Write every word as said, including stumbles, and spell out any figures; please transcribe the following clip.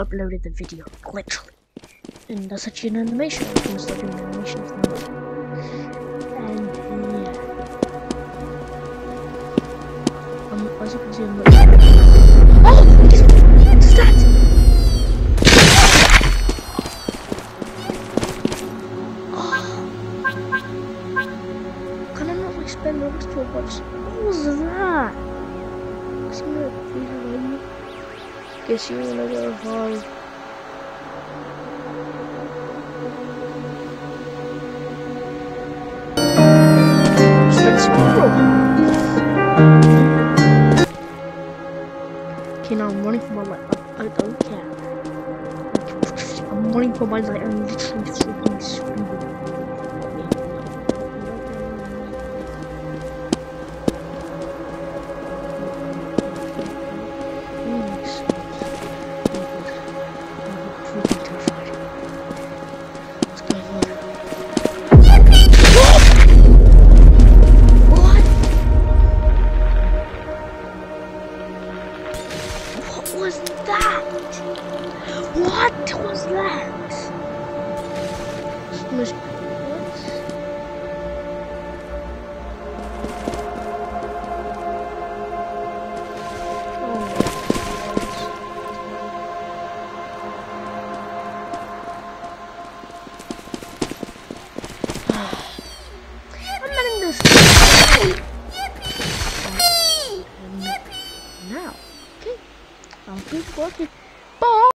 uploaded the video, literally. And that's actually an animation. I'm gonna start doing animations now. And yeah. Um, as you can see, I'm like, oh, what's that? Oh. Can I not like spend the next twelve bucks? What was that? Cause I'm gonna please remind me. Guess you wanna go hard. Okay, now I'm running for my life. I, I don't care. I'm running for my life. I'm literally freaking stupid. What was that? What was that?